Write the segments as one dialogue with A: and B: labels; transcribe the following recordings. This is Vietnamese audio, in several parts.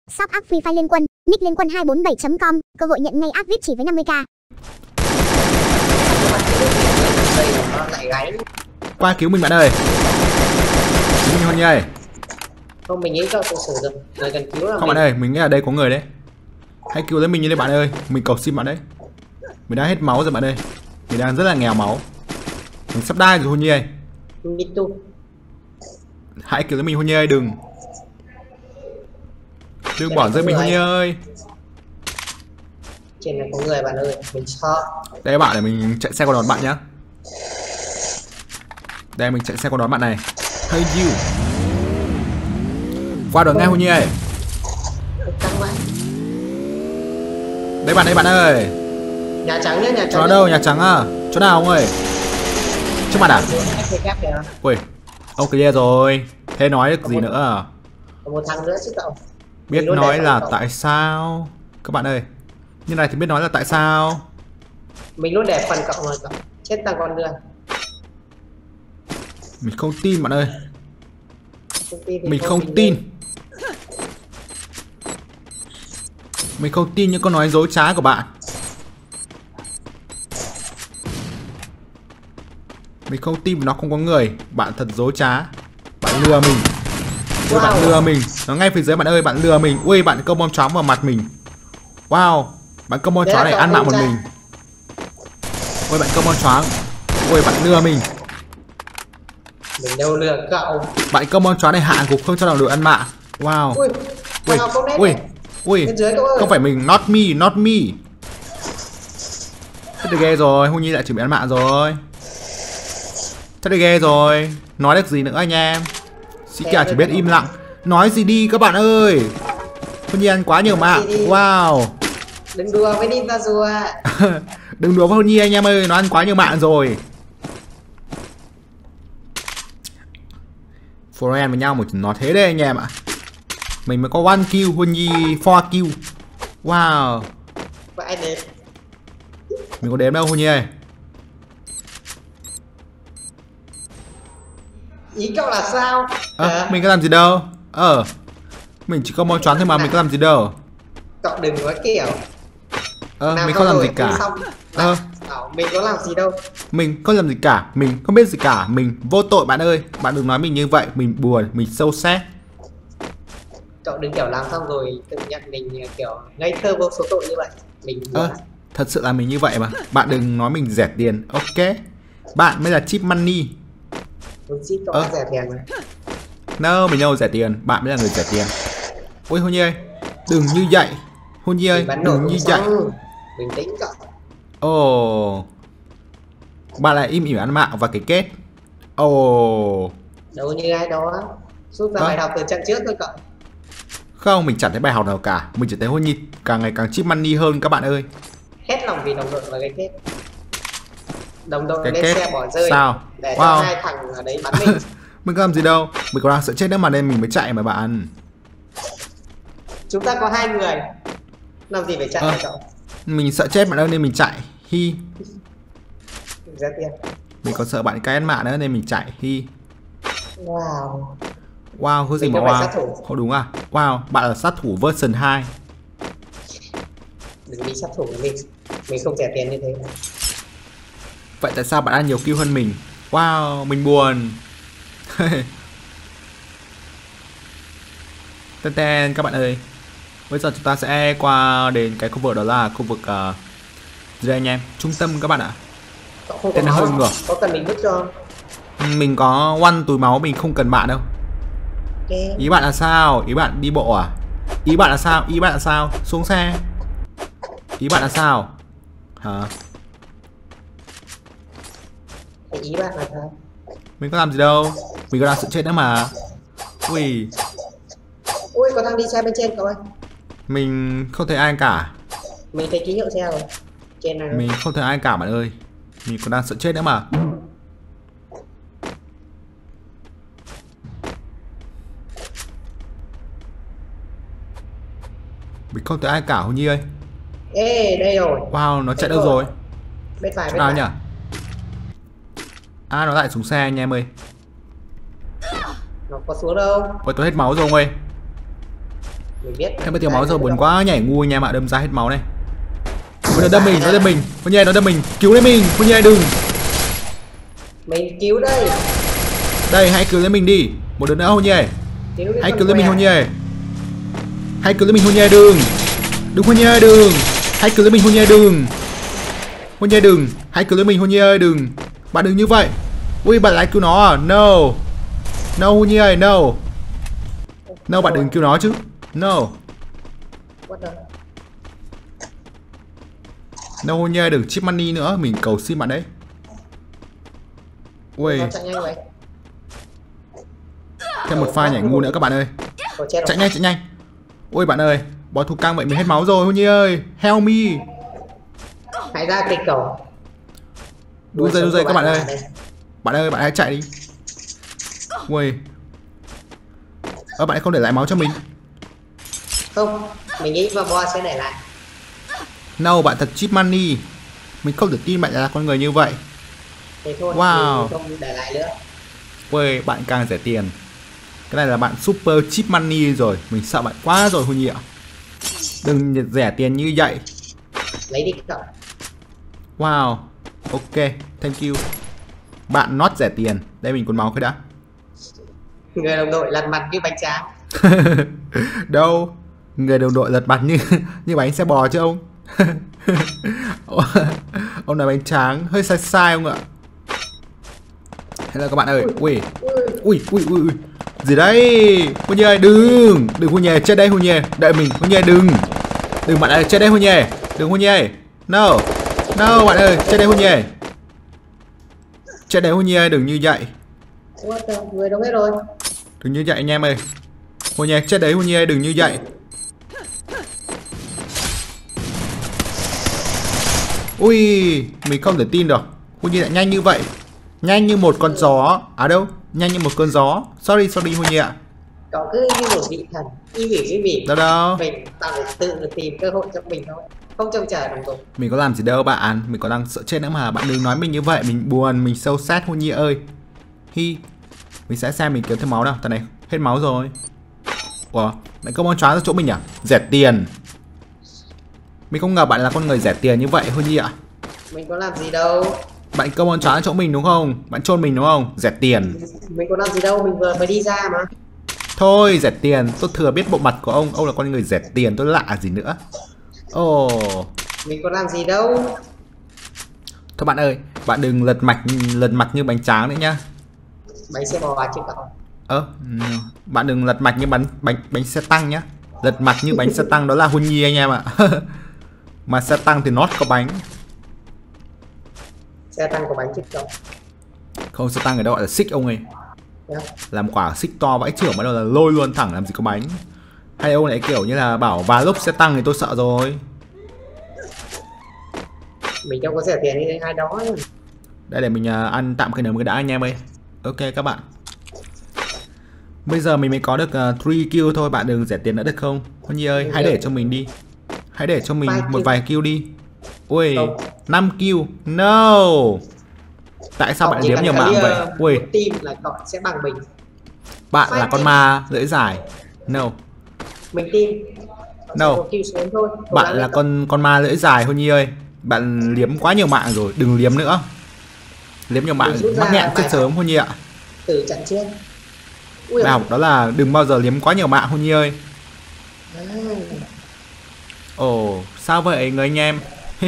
A: Shop app Free Fire Liên Quân, nick Liên Quân 247.com, cơ hội nhận ngay app VIP chỉ với 50k.
B: Qua cứu mình bạn ơi. Cứu mình Huân Nhi ơi.
C: Không, mình nghĩ cậu tự xử được. Người cần cứu là
B: không bạn ơi, mình nghĩ ở đây có người đấy. Hãy cứu lấy mình như đấy bạn ơi. Mình cầu xin bạn đấy. Mình đã hết máu rồi bạn ơi. Mình đang rất là nghèo máu. Mình sắp đai rồi Huân Nhi ơi. Hãy cứu lấy mình Huân Nhi ơi, đừng bỏ rơi mình Huân Nhi ơi.
C: Trên này có người bạn ơi, mình sợ.
B: Đây bạn, để mình chạy xe qua đón bạn nhá. Đây mình chạy xe qua đón bạn này. Hey you. Qua đón ngay Huân Nhi ơi. Đây bạn ơi.
C: Nhà trắng nhá, nhà trắng.
B: Chỗ nào đâu, nhà trắng à? Chỗ nào ông ơi? Trước mặt à? Ui, ông clear rồi. Thế nói được gì nữa?
C: Có một thằng nữa chứ cậu.
B: Biết nói là tại sao? Các bạn ơi, như này thì biết nói là tại sao?
C: Mình luôn để phần cậu mà cậu chết tăng con đường.
B: Mình không tin bạn ơi. Mình không tin. Mình không tin những câu nói dối trá của bạn. Mình không tin nó không có người. Bạn thật dối trá. Bạn lừa mình. Ui, bạn lừa mình. Nó ngay phía dưới bạn ơi, bạn lừa mình. Ui, bạn công bom chóng vào mặt mình. Wow, bạn công bom chó này ăn mạng một mình. Ui, bạn công bom choáng. Ui, bạn lừa mình.
C: Mình đâu lừa cậu.
B: Bạn công bom chó này hạ gục không cho đồng đội ăn mạng. Wow. Ui, không phải mình. Not me. Thật là ghê rồi, Huân Nhi lại chuẩn bị ăn mạng rồi. Thật là ghê rồi. Nói được gì nữa anh em? Sĩ Cả chỉ biết im lặng. Nói gì đi các bạn ơi. Huân Nhi ăn quá nhiều mạng. Wow.
C: Đừng đùa với Ninja rùa.
B: Đừng đùa với Huân Nhi anh em ơi. Nó ăn quá nhiều mạng rồi. Foren với nhau một nó thế đây anh em ạ. Mình mới có 1 kill, Huân Nhi 4 kill. Wow.
C: Vậy đếm.
B: Mình có đếm đâu Huân Nhi ơi.
C: Ý cậu là sao?
B: Mình có làm gì đâu. Mình chỉ có mong choáng thôi mà, mình có làm gì đâu.
C: Cậu đừng nói kiểu.
B: Mình không làm gì cả.
C: Mình có làm gì đâu.
B: Mình không làm gì cả, mình không biết gì cả, mình vô tội bạn ơi. Bạn đừng nói mình như vậy, mình buồn, mình sâu xét.
C: Cậu đừng kiểu làm xong rồi tự nhận mình kiểu ngây thơ vô số tội như vậy. Mình
B: thật sự là mình như vậy mà. Bạn đừng nói mình rẻ tiền, ok? Bạn mới là cheap money.
C: Cheap cậu rẻ tiền mà.
B: No, mình đâu rẻ tiền, bạn mới là người rẻ tiền. Ôi Huân Nhi ơi, đừng như vậy. Huân Nhi ơi, đừng như vậy.
C: Bình tĩnh cậu.
B: Ồ, bạn lại im ỉm ăn mạng và cái kết. Ồ,
C: đâu như ai đó rút ra bài học từ trận trước thôi cậu.
B: Không, mình chẳng thấy bài học nào cả. Mình chỉ thấy Huân Nhi càng ngày càng cheap money hơn các bạn ơi.
C: Hết lòng vì đồng đội và cái kết. Đồng đội lên xe bỏ rơi.
B: Sao?
C: Để cho 2 thằng ở đấy bắn mình.
B: Mình có làm gì đâu. Mình còn đang sợ chết nữa mà nên mình mới chạy mà bạn.
C: Chúng ta có 2 người. Làm gì phải chạy hả cậu?
B: Mình sợ chết bạn ơi nên mình chạy. Hi.
C: Giá tiền.
B: Mình còn sợ bạn cái ăn mạng nữa nên mình chạy. Hi.
C: Wow.
B: Wow, có gì mà wow? Không đúng à? Wow, bạn là sát thủ version 2.
C: Đừng đi sát thủ với mình không rẻ tiền như thế.
B: Vậy tại sao bạn ăn nhiều kill hơn mình? Wow, mình buồn. Ten các bạn ơi. Bây giờ chúng ta sẽ qua đến cái khu vực đó là khu vực gì đây anh em? Trung tâm các bạn ạ. Tên hơi ngược.
C: Có cần mình bước cho?
B: Mình có 1 túi máu, mình không cần bạn đâu.
C: Okay.
B: Ý bạn là sao? Ý bạn đi bộ à? Ý bạn là sao? Ý bạn là sao? Xuống xe. Ý bạn là sao? Hả?
C: Ý bạn là sao?
B: Mình có làm gì đâu. Mình có đang sợ chết nữa mà. Ui.
C: Ui, có thằng đi xe bên trên cậu ơi.
B: Mình không thấy ai cả.
C: Mình thấy ký hiệu xe rồi. Trên này.
B: Mình không thấy ai cả bạn ơi. Mình còn đang sợ chết nữa mà. Mình không thấy ai cả Huân Nhi ơi.
C: Ê, đây rồi.
B: Wow, nó chạy đâu rồi?
C: Bên phải,
B: bên phải nhỉ? À, nó lại xuống xe anh em ơi.
C: Nó có xuống đâu.
B: Ôi, tôi hết máu rồi ông ơi.
C: Mình biết.
B: Thêm mất thiếu máu rồi, buồn quá, nhảy ngu anh em ạ, đâm ra hết máu này. Nó đâm mình, Hôn Nhi nó đâm mình, cứu lấy mình, Hôn Nhi đừng.
C: Mình cứu đây.
B: Đây, hãy cứu lấy mình đi. Một đứa nữa Hôn Nhi. Hãy cứu lấy mình Hôn Nhi. Hãy cứu lấy mình Hôn Nhi đừng. Đừng Hôn Nhi đừng. Hãy cứu lấy mình Hôn Nhi đừng. Hôn Nhi đừng, hãy cứu lấy mình Hôn Nhi ơi đừng. Bạn đừng như vậy. Ui bạn lại cứu nó à? No. No Hôn Nhi ơi, no. No bạn đừng cứu nó chứ. No. No Hôn Nhi ơi đừng chip money nữa, mình cầu xin bạn đấy. Ui. Thêm một pha nhảy ngu nữa các bạn ơi. Chạy nhanh. Ôi bạn ơi, bó thủ căng vậy mình hết máu rồi Hôn Nhi ơi. Help me.
C: Hãy ra kịch cầu.
B: Đu dây các bạn ơi. Bạn ơi, bạn hãy chạy đi. Ui. Bạn không để lại máu cho mình.
C: Không, mình nghĩ vào bo sẽ để lại.
B: No, bạn thật cheap money. Mình không thể tin bạn là con người như vậy.
C: Thế thôi,
B: wow.
C: Không để lại nữa.
B: Ui, bạn càng rẻ tiền. Cái này là bạn super cheap money rồi. Mình sợ bạn quá rồi Hôn Nhi ạ. Đừng rẻ tiền như vậy.
C: Lấy đi cậu.
B: Wow. Ok, thank you. Bạn not rẻ tiền. Đây mình còn máu cái đã.
C: Người đồng đội lật mặt như bánh tráng.
B: Đâu. Người đồng đội lật mặt như bánh xe bò chứ ông. Ông nói bánh tráng hơi sai không ạ? Hay là các bạn ơi. Ui. Gì đấy? Hôn Nhi ơi đừng Hôn Nhi chết đây Hôn Nhi. Đợi mình Hôn Nhi đừng bạn ơi chết đây Hôn Nhi. Đừng Hôn Nhi. No bạn ơi chết đây Hôn Nhi. Chết đây Hôn Nhi đừng như vậy.
C: Người đâu hết rồi.
B: Đừng như vậy anh em ơi. Hôn Nhi chết đấy Hôn Nhi đừng như vậy. Ui, mình không thể tin được. Hôn Nhi lại nhanh như vậy. Nhanh như một con gió. À đâu, nhanh như một cơn gió. Sorry Hôn Nhi ạ.
C: Cậu cứ như một vị thần, y mỉ.
B: Đâu.
C: Mình tao phải tự tìm cơ hội cho mình thôi. Không trông chờ đồng đội.
B: Mình có làm gì đâu bạn. Mình còn đang sợ chết nữa mà. Bạn đừng nói mình như vậy. Mình buồn, mình sâu sát Hôn Nhi ơi. Mình sẽ xem mình kiếm thêm máu nào. Tao này, hết máu rồi. Ủa, lại công an chóa ra chỗ mình à? Rẻ tiền. Mình không ngờ bạn là con người rẻ tiền như vậy Hôn Nhi ạ.
C: Mình có làm gì đâu.
B: Bạn công an chóa ra chỗ mình đúng không? Bạn chôn mình đúng không? Rẻ tiền.
C: Mình có làm gì đâu, mình vừa mới đi ra mà.
B: Thôi rẻ tiền, tôi thừa biết bộ mặt của ông là con người rẻ tiền, tôi lạ gì nữa. Ồ.
C: Mình có làm gì đâu.
B: Thôi bạn ơi, bạn đừng lật mặt như bánh tráng nữa nhá.
C: Bánh xe bò chứ cậu.
B: Bạn đừng lật mặt như bánh xe tăng nhá. Lật mặt như bánh xe tăng đó là Hôn Nhi anh em ạ. Mà xe tăng thì nó có bánh.
C: Xe tăng có bánh chứ cậu.
B: Không, xe tăng ở đâu gọi là xích ông ơi. Làm quả xích to vãi trưởng bắt đầu là lôi luôn thẳng làm gì có bánh. Hay ông lại kiểu như là bảo vá lốp xe tăng thì tôi sợ rồi.
C: Mình đâu có rẻ tiền như ai đó.
B: Đây để mình ăn tạm cái nấm cái đã anh em ơi. Ok các bạn. Bây giờ mình mới có được 3 kill thôi, bạn đừng rẻ tiền nữa được không? Hôn Nhi ơi, hãy để cho mình đi. Hãy để cho mình một vài kill đi. Ui, 5 kill. No. Tại sao bạn liếm nhiều mạng vậy? Ui,
C: team là cậu sẽ bằng mình.
B: bạn là con ma lưỡi dài. No.
C: Mình team.
B: No. Bạn là con ma lưỡi dài Hôn Nhi ơi. Bạn liếm quá nhiều mạng rồi, đừng liếm nữa. Liếm nhiều mạng mắc nghẹn chết sớm Hôn Nhi ạ.
C: Từ trận trước.
B: Bài học đó là đừng bao giờ liếm quá nhiều mạng Hôn Nhi ơi. Ồ, sao vậy người anh em?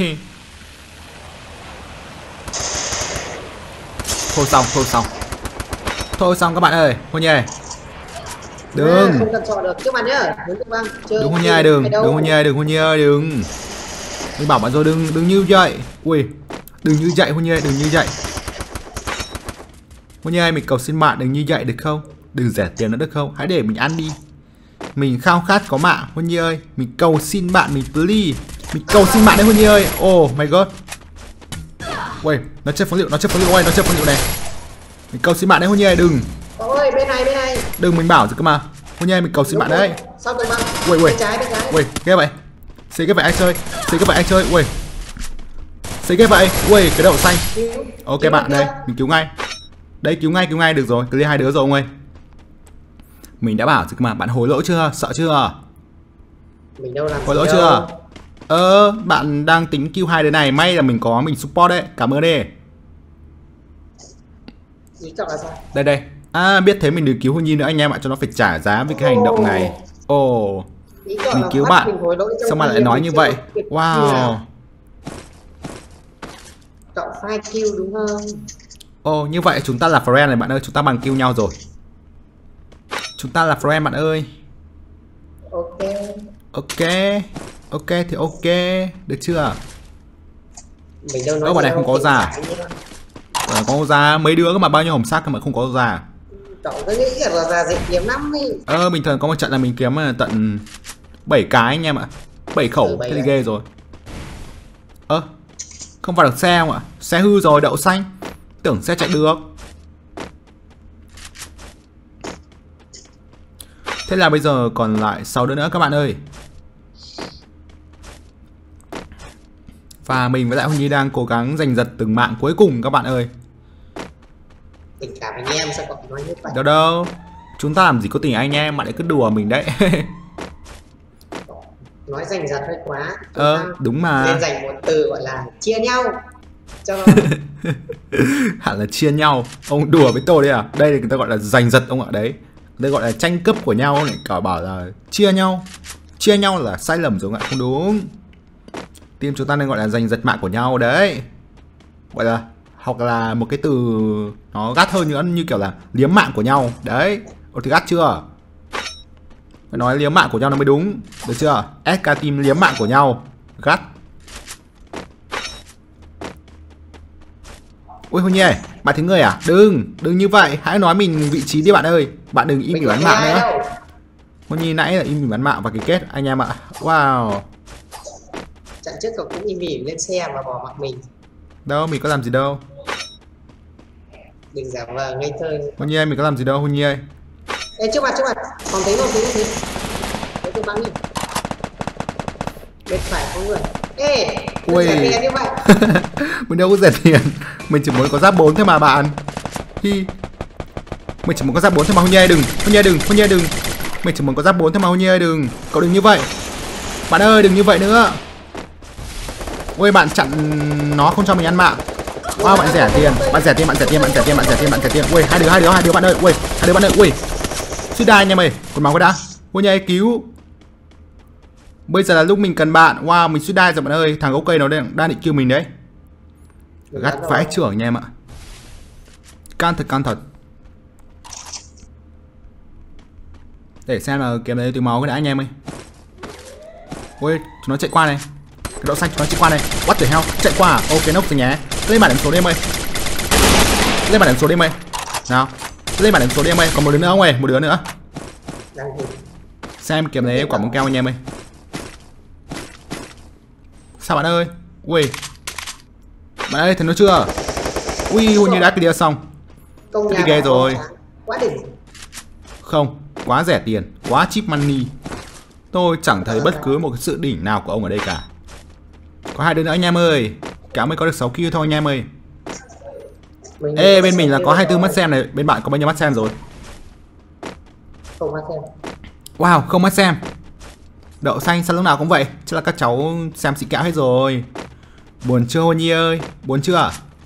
B: Thôi xong các bạn ơi, Hôn Nhi ơi. Đừng.
C: Không cần chọn được trước mặt nhá.
B: Đừng Hôn Nhi ơi, đừng Hôn Nhi ơi, đừng. Mình bảo bạn rồi đừng như vậy. Ui, đừng như vậy Hôn Nhi ơi, đừng như vậy. Hôn Nhi ơi, mình cầu xin bạn đừng như vậy được không? Đừng rẻ tiền nữa được không? Hãy để mình ăn đi. Mình khao khát có mạng Hôn Nhi ơi. Mình cầu xin bạn, mình please. Mình cầu xin bạn đấy Hôn Nhi ơi. Oh my god. Ui, nó chơi phóng lựu, này. Mình cầu xin bạn đấy Hôn Nhi ơi, đừng.
C: Ôi, bên này.
B: Đừng, mình bảo rồi cơ mà. Hôn Nhi ơi, mình cầu xin bạn đấy.
C: Sao tụi bạn?
B: Ui.
C: Bên trái.
B: Ui, ghê vậy. Xí cái vậy ai chơi. Ui. Xí cái vậy. Ui, cái đậu xanh. Ok bạn đây, mình cứu ngay. Đấy, cứu ngay được rồi. Clear 2 đứa rồi ông ơi. Mình đã bảo rồi mà, bạn hối lỗi chưa? Sợ chưa?
C: Mình đâu làm
B: Có
C: gì
B: lỗi
C: đâu.
B: chưa? Bạn đang tính kill hai đứa này, may là mình support đấy. Cảm ơn đi.
C: Ý cậu là sao?
B: Đây. Biết thế mình đừng cứu Huy Nhi nữa anh em ạ, cho nó phải trả giá với cái hành động này.
C: Ý cậu
B: Mình
C: là
B: cứu
C: bắt
B: bạn.
C: mình hối lỗi trong
B: Sao mà
C: khi
B: lại nói
C: mình
B: như
C: chưa
B: vậy?
C: kịp
B: Wow.
C: Cậu phai kill đúng không?
B: Như vậy chúng ta là friend này bạn ơi, chúng ta bằng kill nhau rồi. Chúng ta là friend bạn ơi. Ok thì ok, được chưa?
C: Mình đâu nói
B: bạn
C: gì
B: này không
C: đâu,
B: có già. Có già mấy đứa cơ mà, bao nhiêu hồng sắc cơ mà không có già.
C: Cậu cứ nghĩ là già dễ kiếm lắm đi.
B: Bình thường có một trận là mình kiếm tận 7 cái anh em ạ. 7 khẩu, thế thì ghê rồi. Không vào được xe không ạ? Xe hư rồi, đậu xanh. Tưởng xe chạy được. Thế là bây giờ còn lại 6 đứa nữa các bạn ơi. Và mình với lại Huy Nhi đang cố gắng giành giật từng mạng cuối cùng các bạn ơi.
C: Tình cảm anh em sao cậu nói như vậy?
B: Đâu. Chúng ta làm gì có tình anh em, bạn ấy cứ đùa mình đấy.
C: Nói giành giật hơi quá.
B: Đúng mà.
C: Nên dành một từ gọi là chia nhau. Cho
B: hẳn là chia nhau. Ông đùa với tôi đấy à? Đây là người ta gọi là giành giật ông ạ. Đấy, đây gọi là tranh cướp của nhau này. Cả bảo là chia nhau. Chia nhau là sai lầm rồi ạ, không đúng. Team chúng ta nên gọi là giành giật mạng của nhau đấy. Gọi là, hoặc là một cái từ nó gắt hơn nữa, như kiểu là liếm mạng của nhau. Đấy, thì gắt chưa? Phải nói liếm mạng của nhau nó mới đúng. Được chưa? SK team liếm mạng của nhau. Gắt. Ui Huy Nhi, bạn thấy người à? Đừng như vậy, hãy nói mình vị trí đi bạn ơi. Bạn đừng im mình bắn mạng nữa. Huy Nhi nãy là im mình bắn mạng và cái kết anh em ạ. Wow.
C: Trận trước cậu cũng im ỉm lên xe và bỏ mặc mình.
B: Đâu, mình có làm gì đâu.
C: Đừng giả vờ ngây thơ.
B: Huy Nhi ơi, mình có làm gì đâu Huy Nhi ơi.
C: Ê, trước mặt, còn thấy không, thấy tôi bắn đi. Bên phải có người. Ê,
B: ui.
C: Rẻ tiền như vậy.
B: Mình đâu có rẻ tiền. Mình chỉ muốn có giáp 4 thôi mà bạn. Mình chỉ muốn có giáp 4 thôi mà Huy Nhi ơi, đừng. Mình chỉ muốn có giáp 4 thôi mà Huy Nhi ơi, đừng. Cậu đừng như vậy. Bạn ơi, đừng như vậy nữa. Ôi, bạn chặn nó không cho mình ăn mạng. Wow, bạn rẻ tiền. Ui, hai đứa bạn ơi. Ui. Suy đai anh em ơi. Còn máu cái đã. Huy Nhi ơi, cứu. Bây giờ là lúc mình cần bạn. Wow, mình suy đai rồi bạn ơi. Thằng gấu cây nó đang định kêu mình đấy. Gắt vãi trưởng nha em ạ. Can thật. Để xem là kiếm đấy túi máu cái đã anh em ơi. Ôi, chúng nó chạy qua này. Cái đậu xanh chúng nó chạy qua này. What the hell, chạy qua à? Ok, nốc rồi nhé. Lên bản điểm số đi em ơi. Nào, lên bản điểm số đi em ơi. Còn một đứa nữa không ơi, một đứa nữa. Xem kiếm đấy quả bóng keo anh em ơi. Sao bạn ơi? Ui. Bạn ơi, thấy nó chưa? Ui, như đã kia xong. Thế thì ghê rồi.
C: Quá đỉnh.
B: Không, quá rẻ tiền, quá cheap money. Tôi chẳng thấy bất cứ một cái sự đỉnh nào của ông ở đây cả. Có hai đứa nữa anh em ơi. Cả mới có được 6 kill thôi anh em ơi. Ê, bên mình là có 24 mắt xem này. Bên bạn có bao nhiêu mắt xem rồi?
C: Không mắt xem.
B: Wow, không mắt xem. Đậu xanh sao lúc nào cũng vậy. Chắc là các cháu xem xị kẹo hết rồi. Buồn chưa Huy Nhi ơi? Buồn chưa?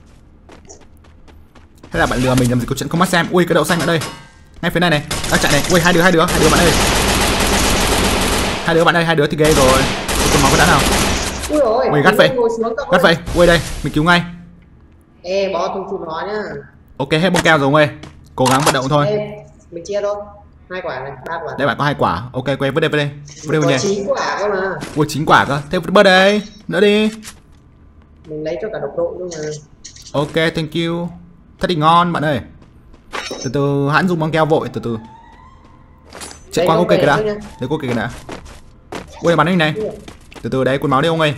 B: Hay là bạn lừa mình làm gì có chuyện không mắt xem? Ui, cái đậu xanh ở đây. Ngay phía này này, đang chạy này. Ui, hai đứa bạn ơi. Hai đứa thì ghê rồi. Còn máu cái đã nào. Ui, gắt vậy. Ui đây, mình cứu ngay.
C: Ê, bó tung chụp nó nhá.
B: Ok, hết bông keo rồi ông ơi. Cố gắng vận động thôi.
C: Ê, mình chia thôi. 2 quả này, 3 quả.
B: Đây bạn có 2 quả. Ok, quay vứt đây. Vứt đây
C: 9 quả cơ mà.
B: Ui, 9 quả cơ. Thế vứt bớt đây. Nữa đi.
C: Mình lấy cho cả độc độ luôn mà.
B: Ok, thank you. Thật thì ngon bạn ơi. Từ từ hãn dùng băng keo vội, từ từ. Chạy qua cô kìa đã. Đấy cô kìa đã. Ui, bắn anh này. Từ từ đấy, cuốn máu đi ông ơi.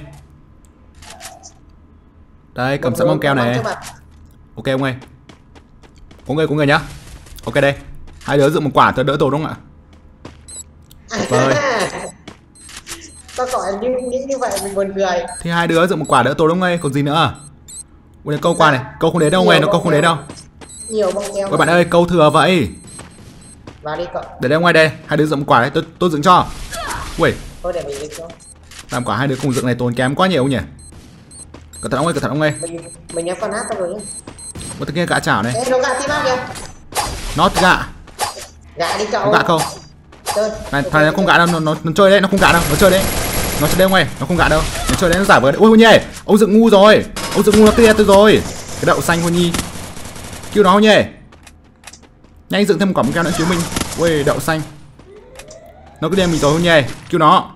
B: Đây, cầm sẵn băng keo này. Ok ông ơi. Có người nhá. Ok đây. Hai đứa dựng một quả thôi đỡ tổn đúng không ạ? Vâng.
C: Sao cậu nghĩ như vậy mình buồn cười.
B: Thì hai đứa dựng một quả đỡ tổn đúng không ơi, còn gì nữa. Ui, câu qua này, câu không đến đâu ông nó câu không đến đâu.
C: Nhiều băng keo.
B: Ôi bạn ơi, câu thừa vậy.
C: Vào đi cậu.
B: Để đây ngoài đây, hai đứa dựng một quả đấy, tôi dựng cho. Ui,
C: Thôi để mình lên cho.
B: Làm cả hai đứa cùng dựng này tốn kém quá nhiều nhỉ. Cẩn thận ông ơi, cẩn thận ông ơi.
C: Mình em con hát xong rồi nhá.
B: Một thằng kia gã chảo này.
C: Ê, nó gạ tim áp kìa.
B: Nó gạ.
C: Gạ đi cậu.
B: Nó gạ không?
C: Chơi.
B: Này, thằng này nó không gạ đâu, nó chơi đấy, nó không gạ đâu, nó chơi đấy. Nó chơi đấy ông ơi, nó không gạ đâu. Nó chơi đấy, nó giả vờ đấy. Ôi Huy Nhi, ông dựng ngu rồi. Ông dựng ngu nó kia tôi rồi. Cái đậu xanh Huy Nhi. Kêu nó Huy Nhi. Nhanh dựng thêm một quả bóng keo nữa cứu mình. Ui, đậu xanh. Nó cứ đem mình rồi Huy Nhi, kêu nó.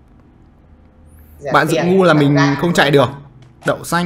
B: Bạn dựng ngu là mình không chạy được. Đậu xanh.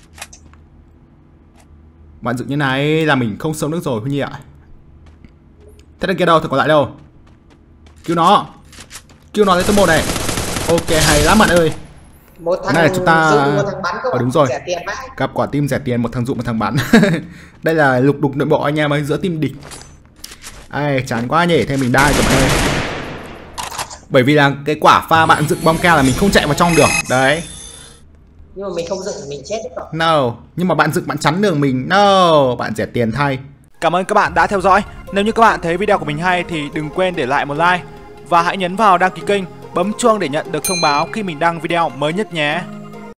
B: Bạn dựng như này là mình không sống được rồi Huy Nhi ạ. Thế đằng kia đâu, thằng còn lại đâu? Cứu nó. Cứu nó lấy top 1 này. Ok, hay lắm bạn ơi.
C: Một thằng
B: này chúng ta
C: dụng, một thằng bắn các bạn.
B: đúng rồi.
C: Rẻ tiền mãi.
B: Gặp quả tim rẻ tiền, một thằng dụng một thằng bắn. Đây là lục đục nội bộ anh em ơi, giữa team địch. Ai chán quá nhỉ, thêm mình đai rồi bạn ơi. Bởi vì là cái quả pha bạn dựng bom keo là mình không chạy vào trong được. Đấy.
C: Nhưng mà mình không dựng mình chết đấy cậu.
B: No, nhưng mà bạn dựng bạn chắn đường mình. No, bạn rẻ tiền thay.
D: Cảm ơn các bạn đã theo dõi. Nếu như các bạn thấy video của mình hay thì đừng quên để lại một like và hãy nhấn vào đăng ký kênh, bấm chuông để nhận được thông báo khi mình đăng video mới nhất nhé.